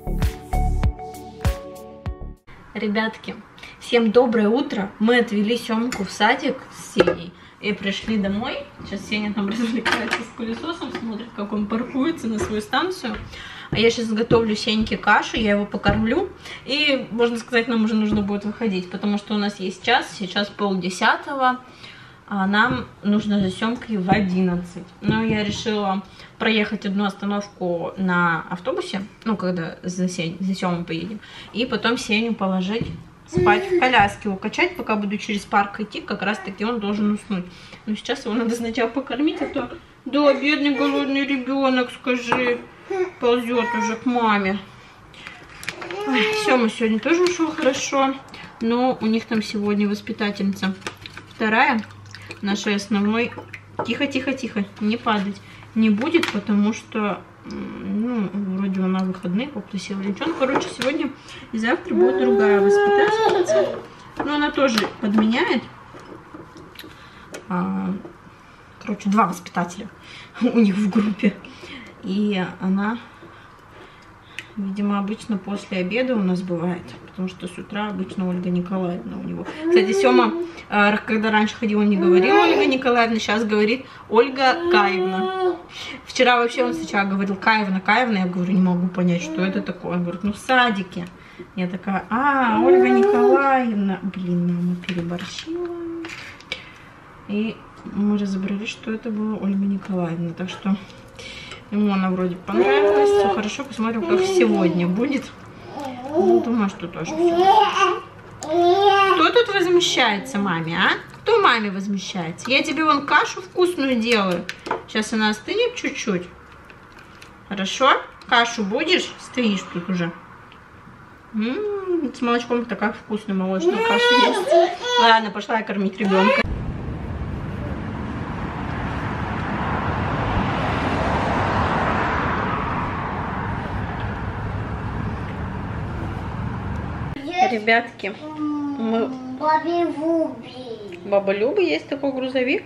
Ребятки, всем доброе утро. Мы отвели Семку в садик с Сеней и пришли домой. Сейчас Сеня там развлекается с пылесосом, смотрит, как он паркуется на свою станцию. А я сейчас готовлю Сеньке кашу, я его покормлю. И, можно сказать, нам уже нужно будет выходить, потому что у нас есть час, сейчас 9:30, а нам нужно за Семкой в 11. Но я решила проехать одну остановку на автобусе, ну, когда за Семой поедем, и потом Сеню положить спать в коляске, укачать, пока буду через парк идти, как раз таки он должен уснуть. Но сейчас его надо сначала покормить, а то, да, бедный голодный ребенок, скажи, ползет уже к маме. Ой, Сема сегодня тоже ушел хорошо, но у них там сегодня воспитательница вторая, нашей основной. Тихо, тихо, тихо, не падать не будет, потому что, ну, вроде она выходные попросила девчонку. Короче, сегодня и завтра будет другая воспитательница. Но она тоже подменяет. Короче, 2 воспитателя у них в группе. И она, видимо, обычно после обеда у нас бывает. Потому что с утра обычно Ольга Николаевна у него. Кстати, Сема, когда раньше ходил, он не говорил Ольга Николаевна, сейчас говорит Ольга Каевна. Вчера вообще он сначала говорил Каевна, Каевна. Я говорю, не могу понять, что это такое. Он говорит, ну в садике. Я такая, Ольга Николаевна. Блин, мама переборщила. И мы разобрались, что это была Ольга Николаевна. Так что ему она вроде понравилась. Все хорошо, посмотрим, как сегодня будет. Ну, думаю, что тоже все хорошо. Кто тут возмущается маме, а? Кто маме возмущается? Я тебе вон кашу вкусную делаю. Сейчас она остынет чуть-чуть. Хорошо? Кашу будешь? Стоишь тут уже. С молочком такая вкусная молочная каша есть. Ладно, пошла я кормить ребенка. Ребятки, мы... Баба Люба, есть такой грузовик?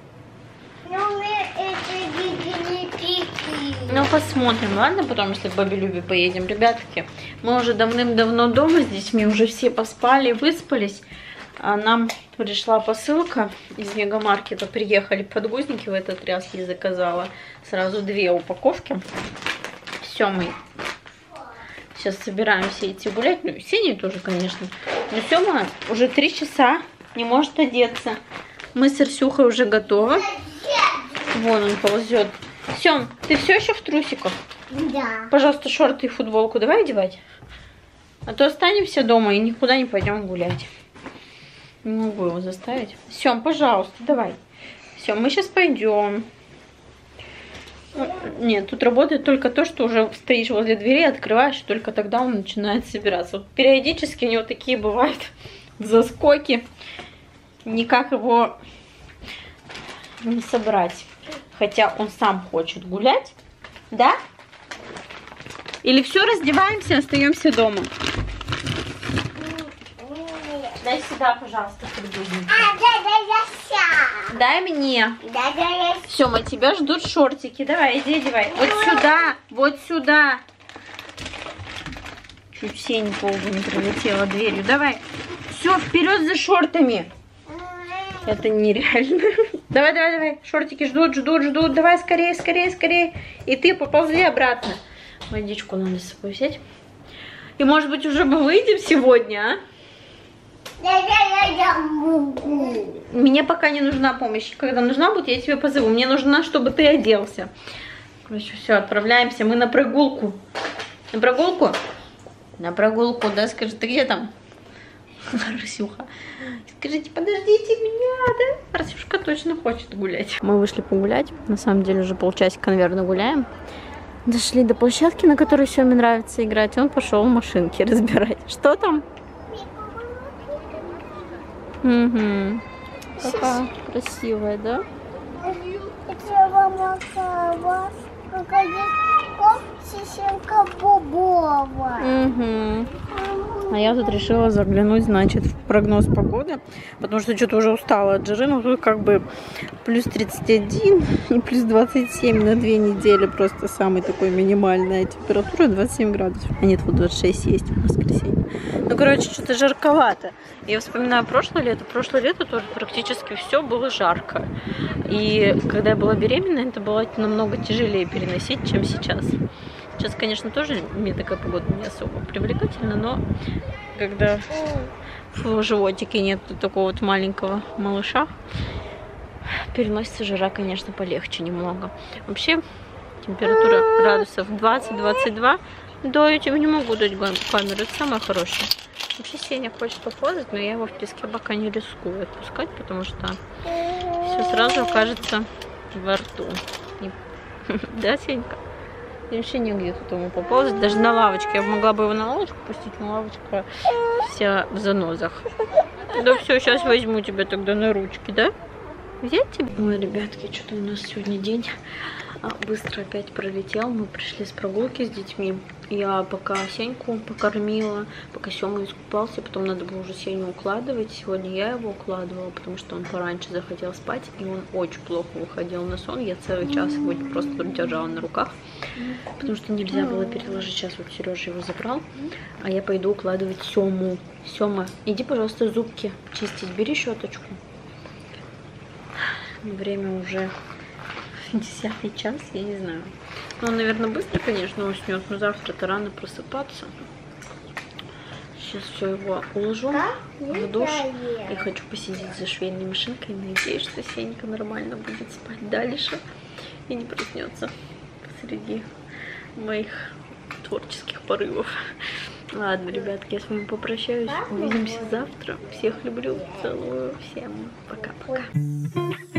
Ну, посмотрим, ладно, потом, если к бабе Любе поедем. Ребятки, мы уже давным-давно дома с детьми, уже все поспали, выспались. А нам пришла посылка из Мегамаркета. Приехали подгузники, в этот раз я заказала сразу 2 упаковки. Все, мы сейчас собираемся идти гулять. Ну, Сеня тоже, конечно. Но Сема уже 3 часа не может одеться. Мы с Арсюхой уже готовы. Вон он ползет. Сем, ты все еще в трусиках? Да. Пожалуйста, шорты и футболку давай одевать. А то останемся дома и никуда не пойдем гулять. Не могу его заставить. Сем, пожалуйста, давай. Все, мы сейчас пойдем. Нет, тут работает только то, что уже стоишь возле двери, открываешь, и только тогда он начинает собираться. Вот периодически у него такие бывают заскоки. Никак его не собрать. Хотя он сам хочет гулять. Да? Или все, раздеваемся, остаемся дома? Дай сюда, пожалуйста, подгузник. Дай мне. Сема, тебя ждут шортики. Давай, иди одевай. Вот сюда, вот сюда. Чуть Сеня полбу не прилетела дверью. Давай. Все, вперед за шортами. Это нереально. Давай, давай, давай. Шортики ждут, ждут, ждут. Давай, скорее, скорее, скорее. И ты поползли обратно. Водичку надо с собой взять. И, может быть, уже мы выйдем сегодня, а? Мне пока не нужна помощь. Когда нужна будет, я тебя позову. Мне нужна, чтобы ты оделся. Короче, все, отправляемся. Мы на прогулку. На прогулку? На прогулку, да? Скажи, ты где там? Арсюха. Скажите, подождите меня, да? Арсюшка точно хочет гулять. Мы вышли погулять. На самом деле уже полчасика, наверное, гуляем. Дошли до площадки, на которой Семе нравится играть. Он пошел машинки разбирать. Что там? Угу. Какая красивая, да? Угу. А я тут решила заглянуть, значит, в прогноз погоды, потому что что-то уже устала от жары, но тут как бы плюс 31 и плюс 27 на 2 недели, просто самый такой минимальная температура, 27 градусов. А нет, вот 26 есть в воскресенье. Ну, короче, что-то жарковато. Я вспоминаю прошлое лето тоже практически все было жарко. И когда я была беременна, это было намного тяжелее переносить, чем сейчас. Сейчас, конечно, тоже мне такая погода не особо привлекательна, но когда в животике нет такого вот маленького малыша, переносится жара, конечно, полегче немного. Вообще, температура градусов 20-22. Да, я тебе не могу дать камеру, это самое хорошее. Вообще Сеня хочет поползать, но я его в песке пока не рискую отпускать, потому что все сразу окажется во рту. Да, Сенька? И вообще негде тут ему поползать. Даже на лавочке. Я могла бы его на лавочку пустить, но лавочка вся в занозах. Да все, сейчас возьму тебя тогда на ручки, да? Взять тебя? Ой, ребятки, что-то у нас сегодня день быстро опять пролетел. Мы пришли с прогулки с детьми. Я пока Сеньку покормила, пока Сёма искупался, потом надо было уже Сеню укладывать. Сегодня я его укладывала, потому что он пораньше захотел спать, и он очень плохо выходил на сон. Я целый час его просто держала на руках, потому что нельзя было переложить. Сейчас вот Сережа его забрал, а я пойду укладывать Сёму. Сёма, иди, пожалуйста, зубки чистить, бери щеточку. Время уже 10-й час, я не знаю. Ну, он, наверное, быстро, конечно, уснет, но завтра-то рано просыпаться. Сейчас все его уложу в душ. И хочу посидеть за швейной машинкой. Надеюсь, что Сенька нормально будет спать дальше и не проснется посреди моих творческих порывов. Ладно, ребятки, я с вами попрощаюсь. Увидимся завтра. Всех люблю, целую. Всем пока-пока.